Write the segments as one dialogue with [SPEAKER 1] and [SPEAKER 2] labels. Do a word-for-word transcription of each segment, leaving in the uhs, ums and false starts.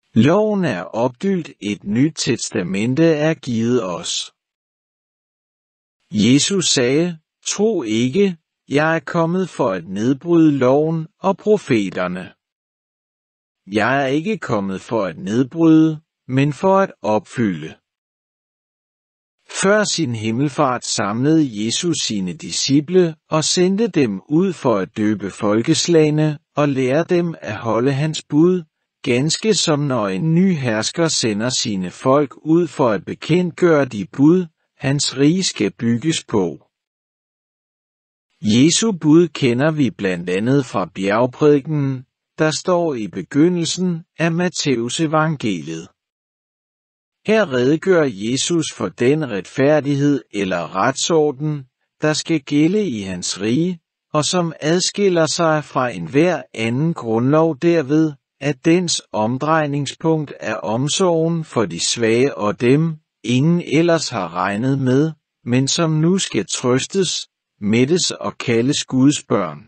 [SPEAKER 1] Loven er opfyldt, et nyt testamente er givet os. Jesus sagde, tro ikke, jeg er kommet for at nedbryde loven og profeterne. Jeg er ikke kommet for at nedbryde, men for at opfylde. Før sin himmelfart samlede Jesus sine disciple og sendte dem ud for at døbe folkeslagene og lære dem at holde hans bud, ganske som når en ny hersker sender sine folk ud for at bekendtgøre de bud, hans rige skal bygges på. Jesu bud kender vi blandt andet fra bjergprædikenen, der står i begyndelsen af Matteus evangeliet. Her redegør Jesus for den retfærdighed eller retsorden, der skal gælde i hans rige, og som adskiller sig fra enhver anden grundlov derved, at dens omdrejningspunkt er omsorgen for de svage og dem, ingen ellers har regnet med, men som nu skal trøstes, mættes og kaldes Guds børn.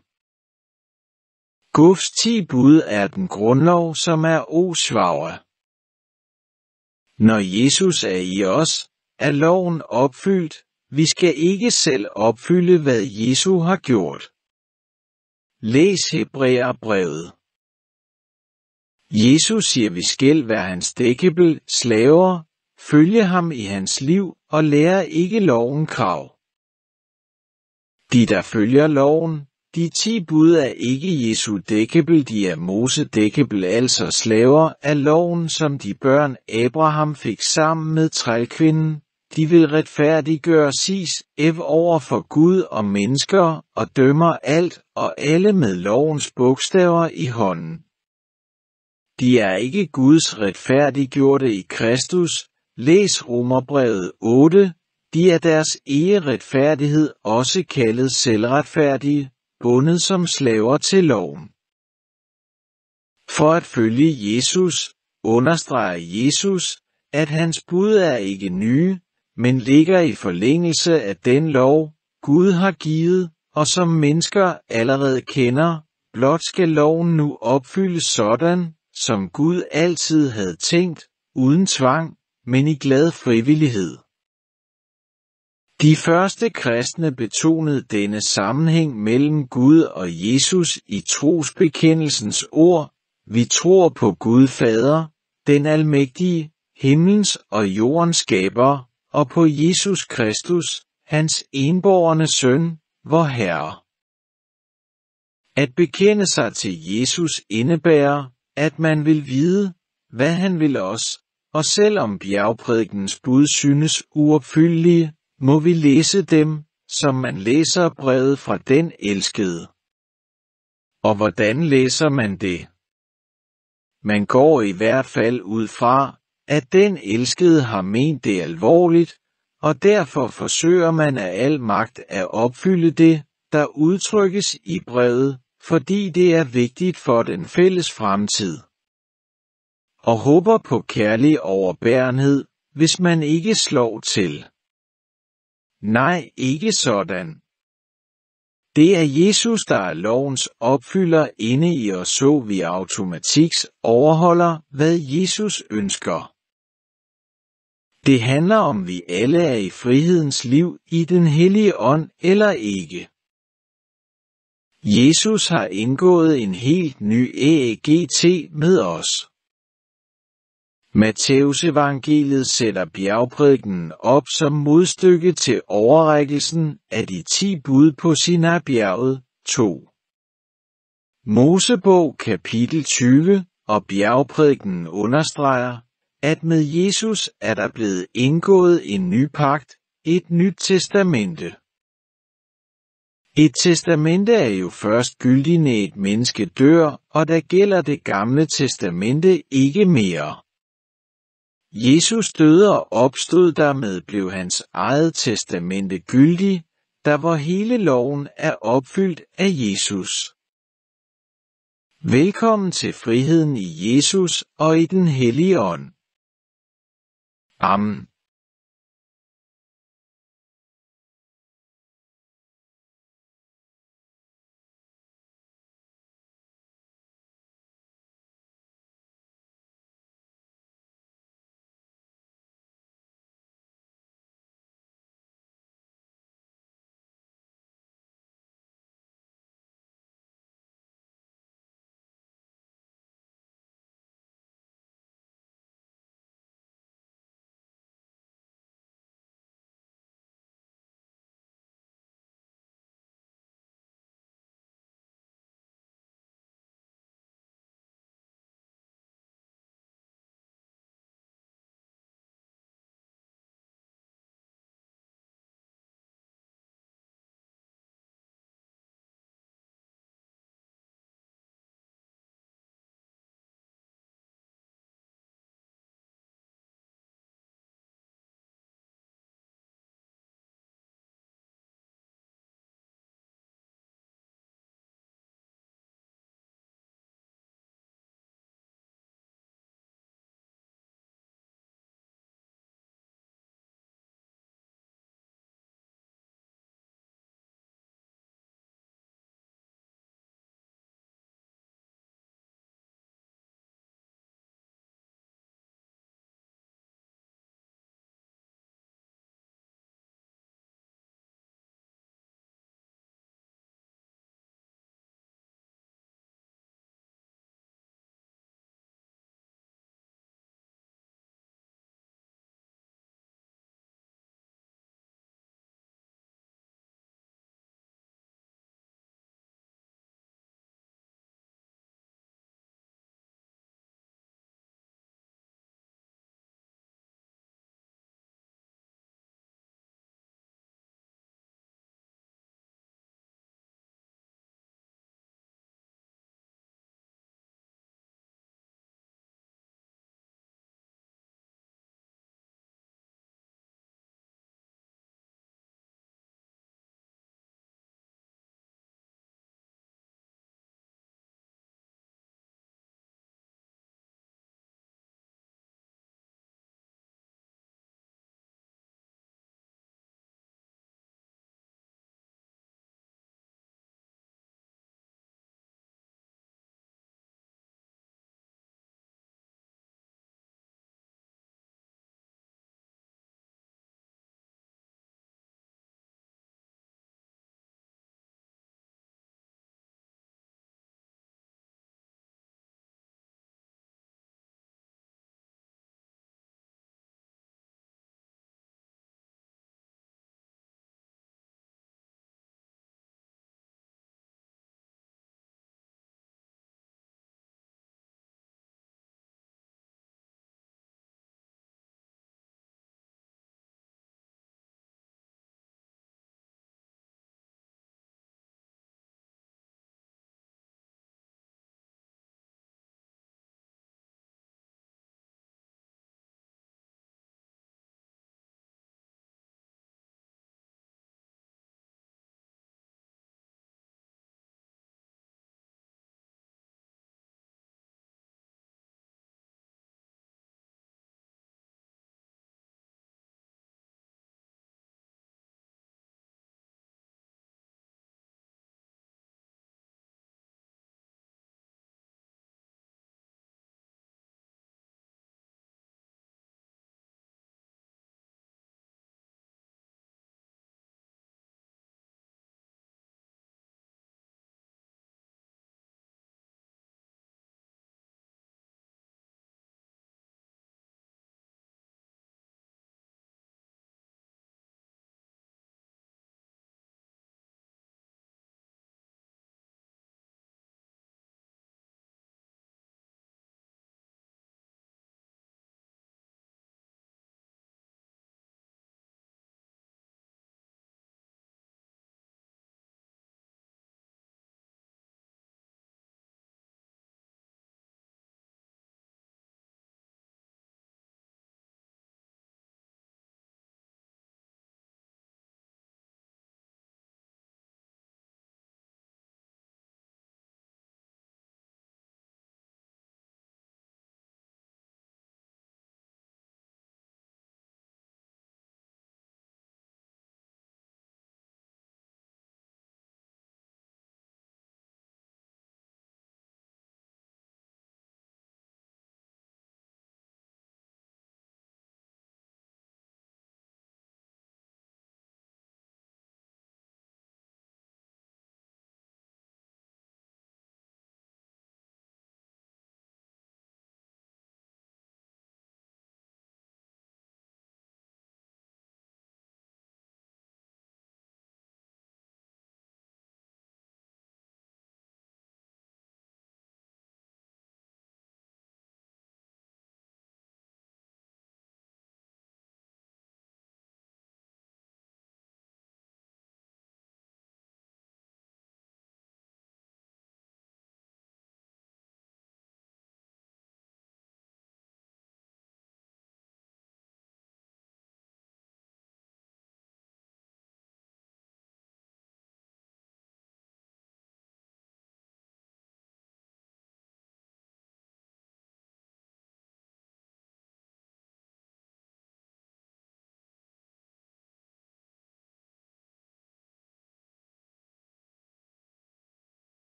[SPEAKER 1] Guds ti bud er den grundlov, som er osvager. Når Jesus er i os, er loven opfyldt, vi skal ikke selv opfylde, hvad Jesus har gjort. Læs Hebræerbrevet. Jesus siger, vi skal være hans dækkebel, slaver, følge ham i hans liv og lære ikke loven krav. De, der følger loven, de ti bud er ikke Jesu dækkebel, de er Mose dækkebel, altså slaver af loven, som de børn Abraham fik sammen med trælkvinden. De vil retfærdiggøre sis ev over for Gud og mennesker og dømmer alt og alle med lovens bogstaver i hånden. De er ikke Guds retfærdiggjorte i Kristus. Læs Romerbrevet otte. De er deres egeretfærdighed også kaldet selvretfærdige, bundet som slaver til loven. For at følge Jesus, understreger Jesus, at hans bud er ikke nye, men ligger i forlængelse af den lov, Gud har givet, og som mennesker allerede kender, blot skal loven nu opfyldes sådan, som Gud altid havde tænkt, uden tvang, men i glad frivillighed. De første kristne betonede denne sammenhæng mellem Gud og Jesus i trosbekendelsens ord. Vi tror på Gud Fader, den almægtige, himlens og jordens skaber, og på Jesus Kristus, hans enbårne søn, vor Herre. At bekende sig til Jesus indebærer, at man vil vide, hvad han vil os, og selvom bjergprædikenens bud synes uopfyldelige, må vi læse dem, som man læser brevet fra den elskede. Og hvordan læser man det? Man går i hvert fald ud fra, at den elskede har ment det alvorligt, og derfor forsøger man af al magt at opfylde det, der udtrykkes i brevet, fordi det er vigtigt for den fælles fremtid. Og håber på kærlig overbærenhed, hvis man ikke slår til. Nej, ikke sådan. Det er Jesus, der er lovens opfylder inde i os, så vi automatiks overholder, hvad Jesus ønsker. Det handler om, vi alle er i frihedens liv i den hellige ånd eller ikke. Jesus har indgået en helt ny ægt med os. Matteus evangeliet sætter bjergprædikenen op som modstykke til overrækkelsen af de ti bud på Sinai-bjerget. to. Mosebog kapitel tyve og bjergprædikenen understreger, at med Jesus er der blevet indgået en ny pagt, et nyt testamente. Et testamente er jo først gyldigt, når et menneske dør, og der gælder det gamle testamente ikke mere. Jesus døde og opstod, dermed blev hans eget testamente gyldig, der hvor hele loven er opfyldt af Jesus. Velkommen til friheden i Jesus og i den hellige ånd. Amen.